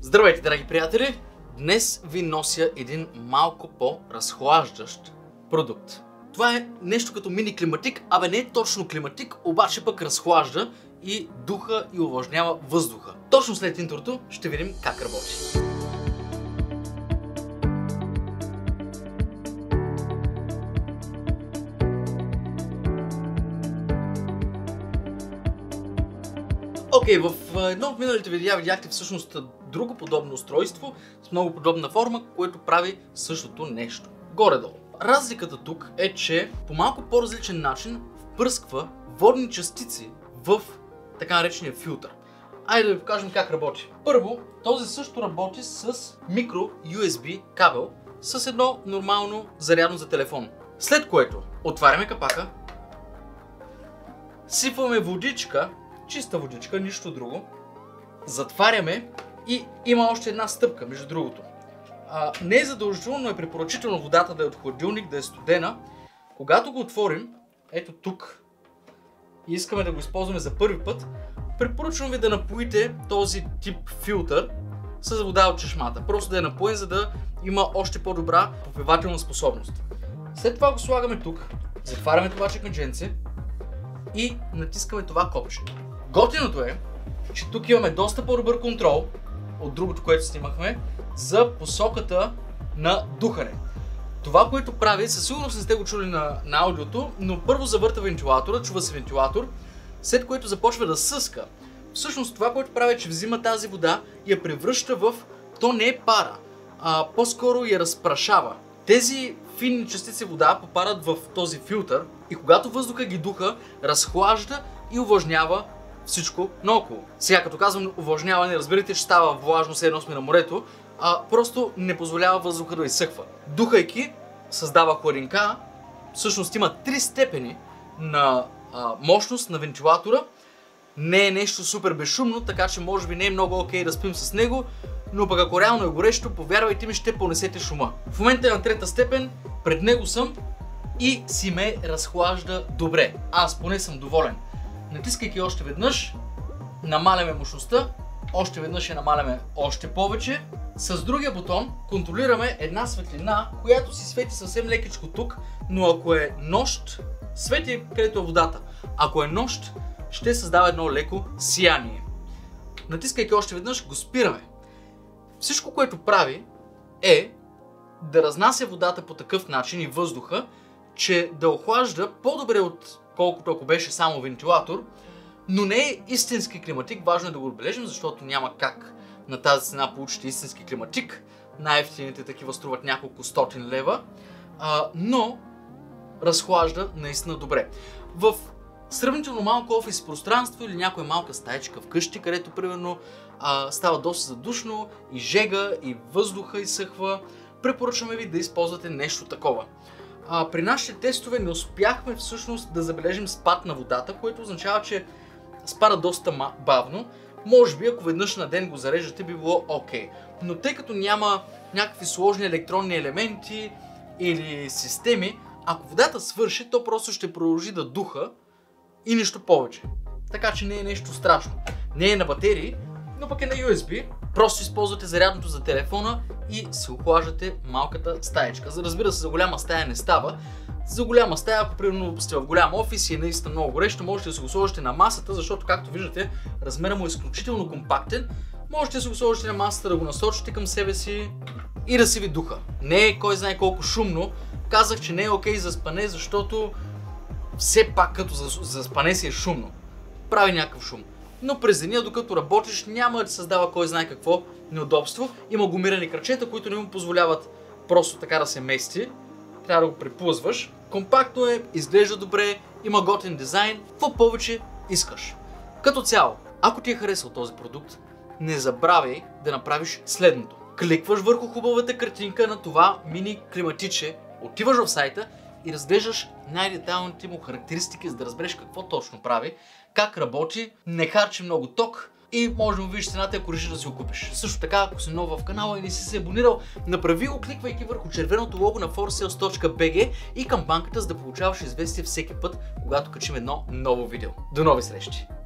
Здравейте, драги приятели! Днес ви нося един малко по-разхлаждащ продукт. Това е нещо като мини климатик, абе не е точно климатик, обаче пък разхлажда и духа и увлажнява въздуха. Точно след интрото ще видим как работи. Окей, в едно от миналите видеа видяхте всъщност друго подобно устройство с много подобна форма, което прави същото нещо. Горе-долу. Разликата тук е, че по малко по-различен начин впръсква водни частици в така наречения филтър. Айде да ви покажем как работи. Първо, този също работи с микро USB кабел с едно нормално зарядно за телефон. След което отваряме капака, сипваме водичка, чиста водичка, нищо друго. Затваряме и има още една стъпка, между другото. Не е задължително, но е препоръчително водата да е от хладилник, да е студена. Когато го отворим, ето тук, и искаме да го използваме за първи път, препоръчвам ви да напоите този тип филтър с вода от чешмата. Просто да я напоим, за да има още по-добра попивателна способност. След това го слагаме тук, затваряме това чекмедженце и натискаме това копче. Готиното е, че тук имаме доста по-добър контрол от другото, което снимахме, за посоката на духане. Това, което прави, със сигурност не сте го чули на аудиото, но първо завърта вентилатора, чува се вентилатор, след което започва да съска. Всъщност това, което прави, е, че взима тази вода и я превръща в... То не е пара, по-скоро я разпрашава. Тези финни частици вода попадат в този филтър и когато въздуха ги духа, разхлажда и увлажнява всичко наоколо. Сега, като казвам увлажняване, разберете, че става влажно, все едно сме на морето, просто не позволява въздуха да изсъхва. Духайки, създава хладинка. Всъщност има 3 степени на мощност на вентилатора. Не е нещо супер безшумно, така че може би не е много окей да спим с него, но пък ако реално е горещо, повярвайте ми, ще понесете шума. В момента е на 3-та степен, пред него съм и си ме разхлажда добре. Аз поне съм доволен. Натискайки още веднъж, намаляме мощността, още веднъж я намаляме още повече. С другия бутон контролираме една светлина, която си свети съвсем лекичко тук, но ако е нощ, свети където е водата. Ако е нощ, ще създава едно леко сияние. Натискайки още веднъж, го спираме. Всичко, което прави, е да разнася водата по такъв начин и въздуха, че да охлажда по-добре отколкото ако беше само вентилатор, но не е истински климатик. Важно е да го отбележим, защото няма как на тази цена получите истински климатик. Най-ефтините такива струват няколко стотин лева, но разхлажда наистина добре. В сравнително малко офис пространство или някоя малка стаечка вкъщи, където примерно става доста задушно и жега и въздуха изсъхва, препоръчваме ви да използвате нещо такова. При нашите тестове не успяхме всъщност да забележим спад на водата, което означава, че спада доста бавно. Може би ако веднъж на ден го зареждате, би било окей. Но тъй като няма някакви сложни електронни елементи или системи, ако водата свърши, то просто ще продължи да духа и нищо повече. Така че не е нещо страшно. Не е на батерии, но пък е на USB. Просто използвате зарядното за телефона и се охлаждате малката стаечка. Разбира се, за голяма стая не става. За голяма стая, ако примерно сте в голям офис и е наистина много горещо, можете да се го сложите на масата, защото както виждате, размерът му е изключително компактен. Можете да се го сложите на масата, да го насочите към себе си и да си ви духа. Не е кой знае колко шумно. Казах, че не е окей за спане, защото все пак като за спане си е шумно. Прави някакъв шум. Но през деня, докато работиш, няма да създава кой знае какво неудобство. Има гумирани крачета, които не му позволяват просто така да се мести. Трябва да го преплъзваш. Компактно е, изглежда добре, има готин дизайн. Какво повече искаш? Като цяло, ако ти е харесал този продукт, не забравяй да направиш следното. Кликваш върху хубавата картинка на това мини климатиче, отиваш в сайта и разглеждаш най-детайлните му характеристики, за да разбереш какво точно прави, как работи, не харчи много ток и може да му видиш цената, ако решиш да си го купиш. Също така, ако си нов в канала и не си се абонирал, направи го, кликвайки върху червеното лого на forsales.bg и камбанката, за да получаваш известие всеки път, когато качим едно ново видео. До нови срещи!